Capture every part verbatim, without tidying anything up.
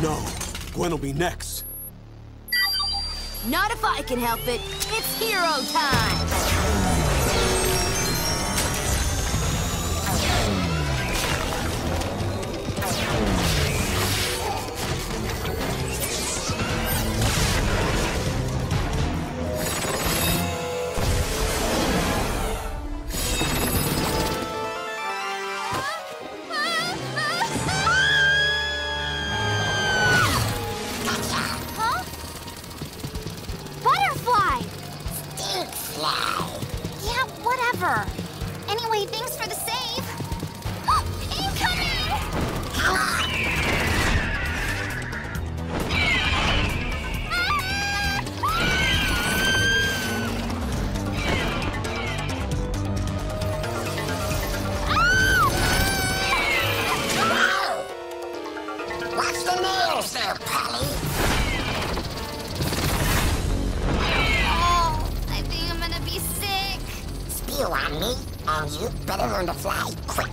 no. Gwen will be next. Not if I can help it. It's hero time! Yeah, whatever. Anyway, thanks for the save. Incoming! Watch the nails there, Polly. You on me, and you better learn to fly quick.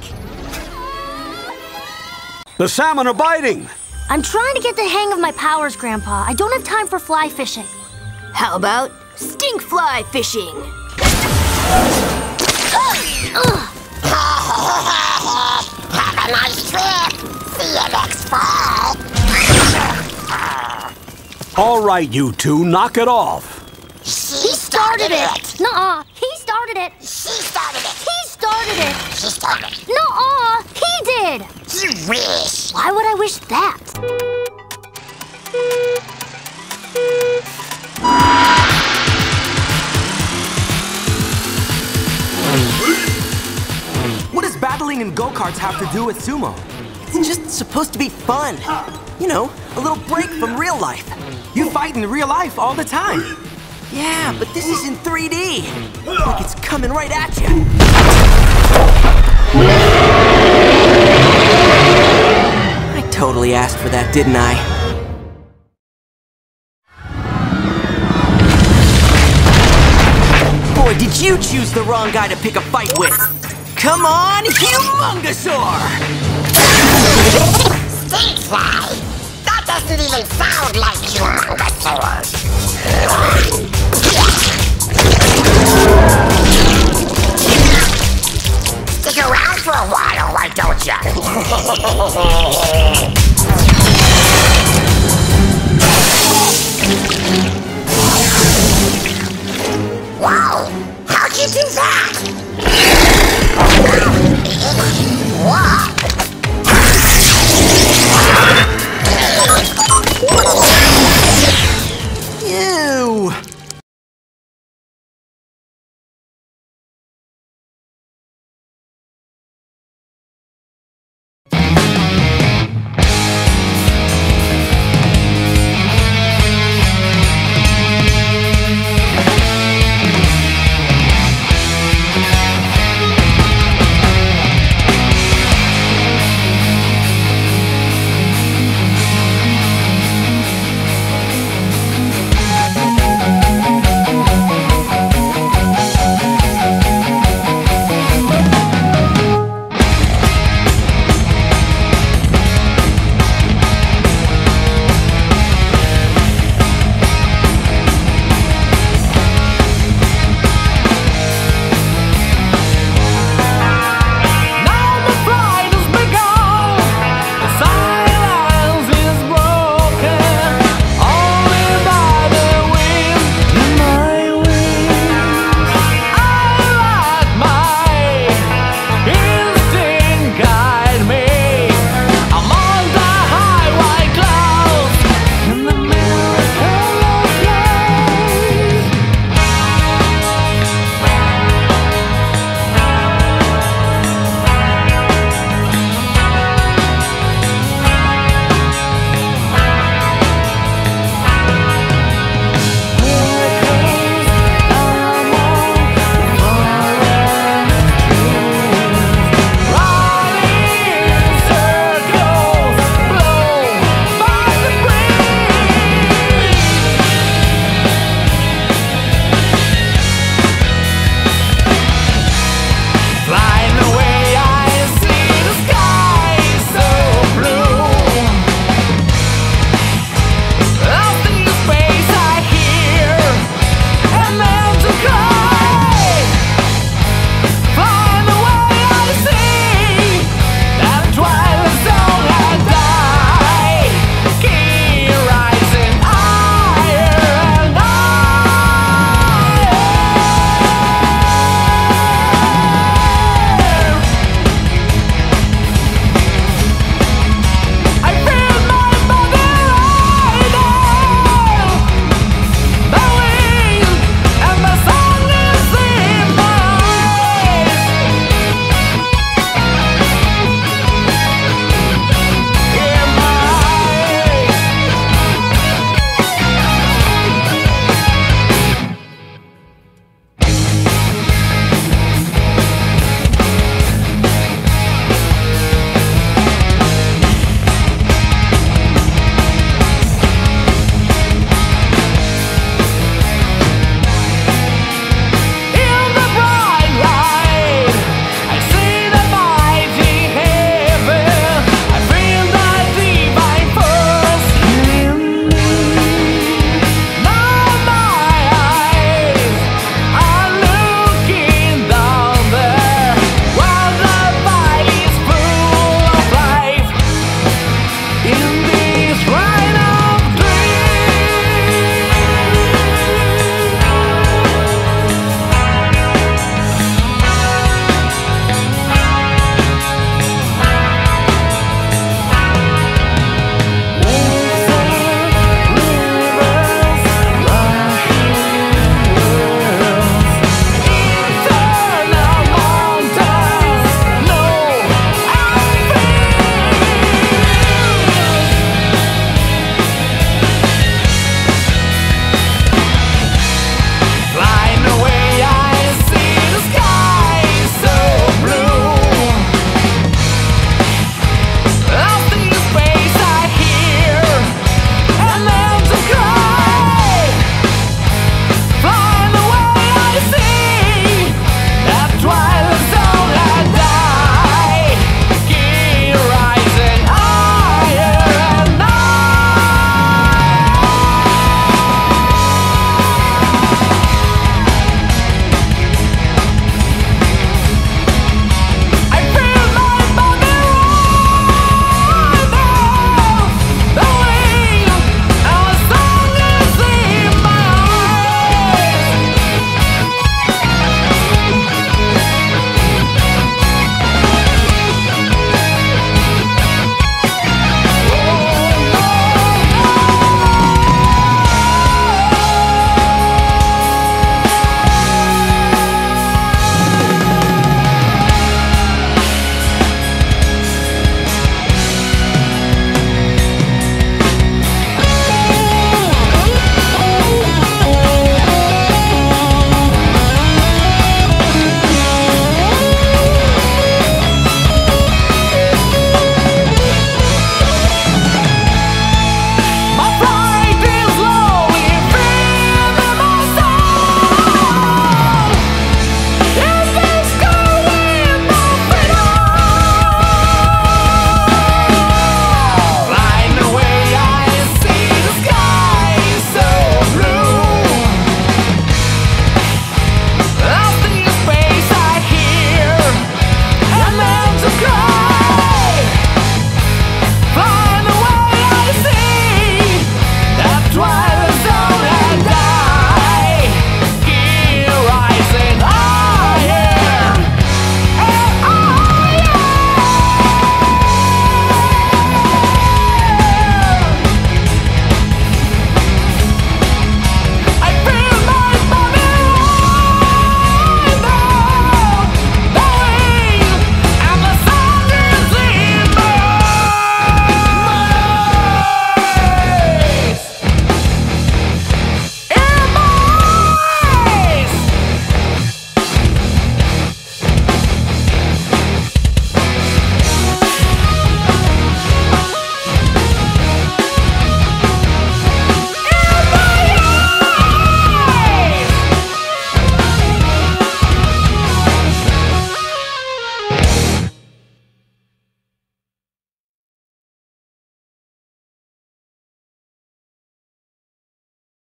The salmon are biting! I'm trying to get the hang of my powers, Grandpa. I don't have time for fly fishing. How about Stinkfly fishing? Have a nice trip! See you next fall! All right, you two, knock it off. She He started it! Nuh-uh, he started it! She started it! He started it! She started it! Nuh-uh, he did! You wish! Why would I wish that? What does battling in go-karts have to do with sumo? It's just supposed to be fun. You know, a little break from real life. You fight in real life all the time. Yeah, but this is in three D. Like it's coming right at you. I totally asked for that, didn't I? Boy, did you choose the wrong guy to pick a fight with. Come on, Humongosaur! Stinkfly! That doesn't even sound like Humongosaur!